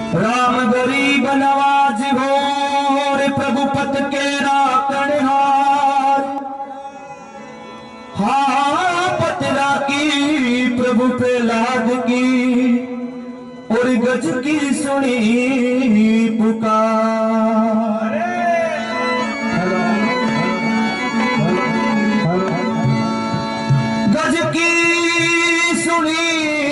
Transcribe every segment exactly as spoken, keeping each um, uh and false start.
राम गरीब नवाज घोर प्रभु पत के राकण हार। हाँ पतरा की प्रभु प्रहलाद की और गज की सुनी पुकार। गज की सुनी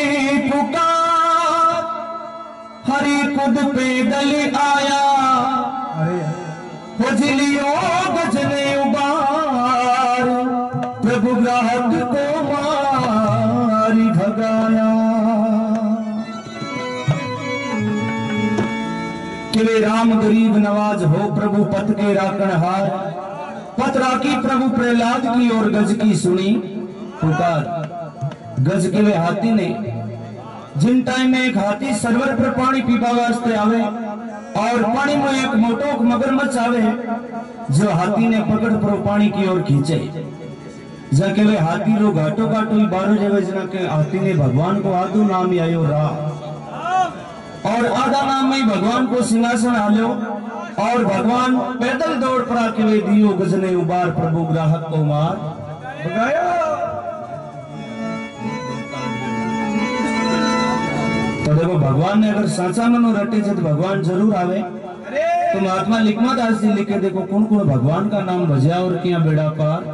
पुकार हरि खुद पैदल आया। खुजलियों गजने उबार प्रभु ग्राहक को मारी भगाया। कि वे राम गरीब नवाज हो प्रभु पत के राकण हार। पतरा की प्रभु प्रहलाद की और गज की सुनी पुकार। गज के वे हाथी ने जिन टाइम में एक हाथी सरवर पर पानी पीवा वास्ते आवे और पानी में एक मोटो मगरमच्छ आवे जो हाथी ने पकड़ पर पानी की ओर खींचे। जाके वे हाथी रो घाटो घाटो ही बारो जगह जना के हाथी ने भगवान को आधो नाम ही आयो रा और आधा नाम में भगवान को सिंहासन आलो और भगवान पैदल दौड़ पर आके वे दियो गजने उबार प्रभु ग्राहक को मार भगाया। तो देखो भगवान ने अगर साचा मनो रटे तो भगवान जरूर आवे। तो महात्मा लिखमा दास जी लिखे देखो कौन कौन भगवान का नाम भजया और किया बेड़ा पार।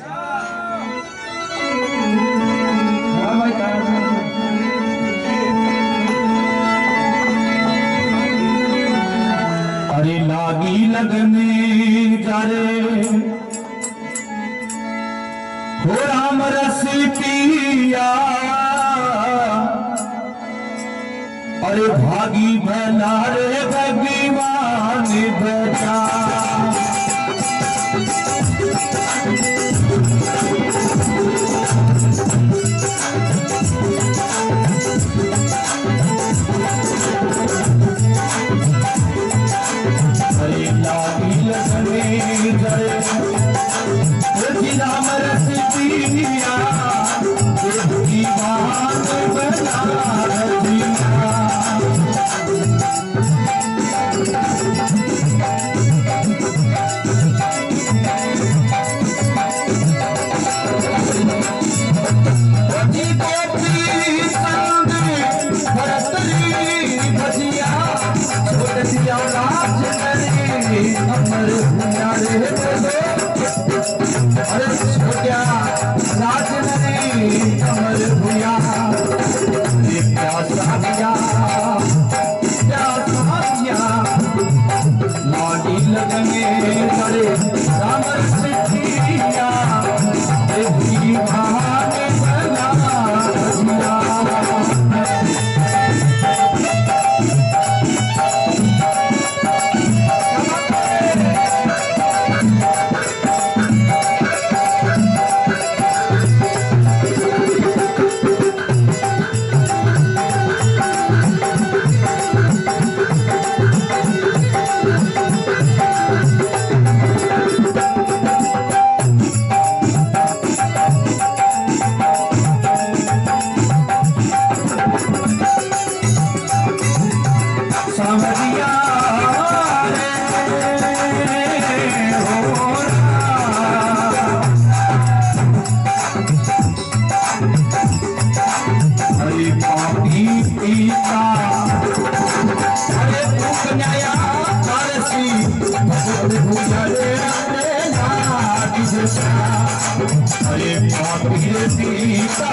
अरे लागी लगने जारे हो राम रस पिया। अरे भागी भला रे भगवान बचा। अरे लागी लगने जरे राम रस पिया भगवान बचा। अमर भूया रे अरे छोट्या राज नहीं अमर भूया ये प्यासा दिया प्यासा दिया। लाडी लगने करे रामर सिद्धिया देवी भाग बना दिया। अरे पापी सीता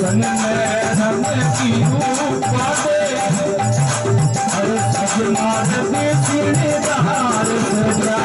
सन में रंग की रूप दे अरे सजनार दे सीनेदार सजा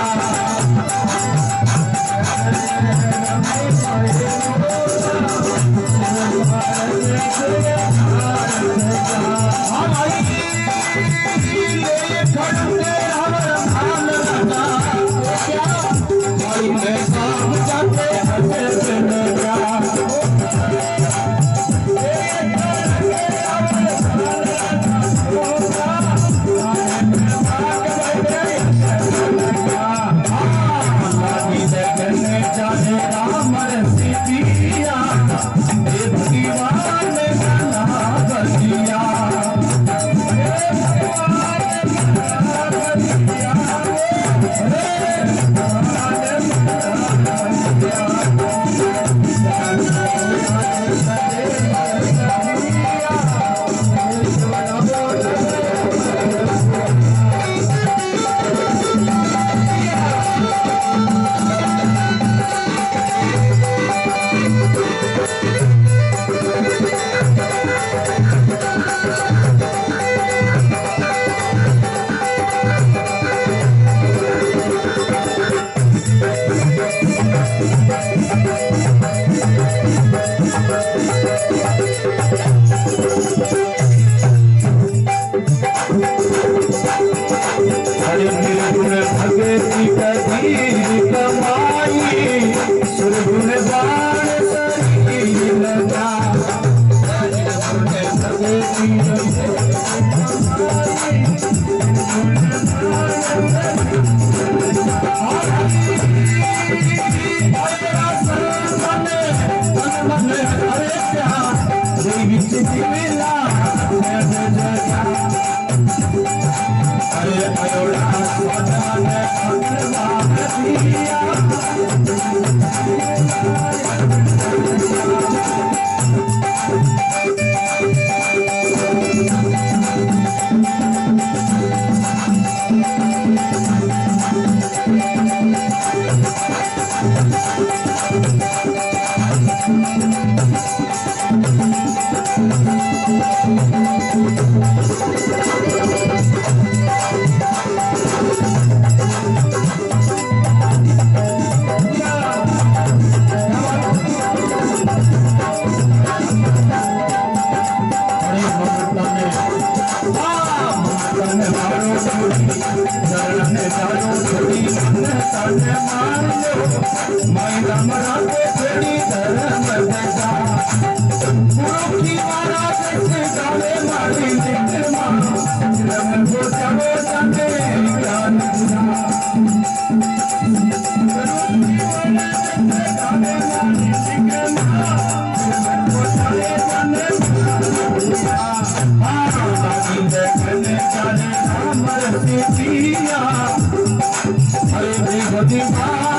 हरे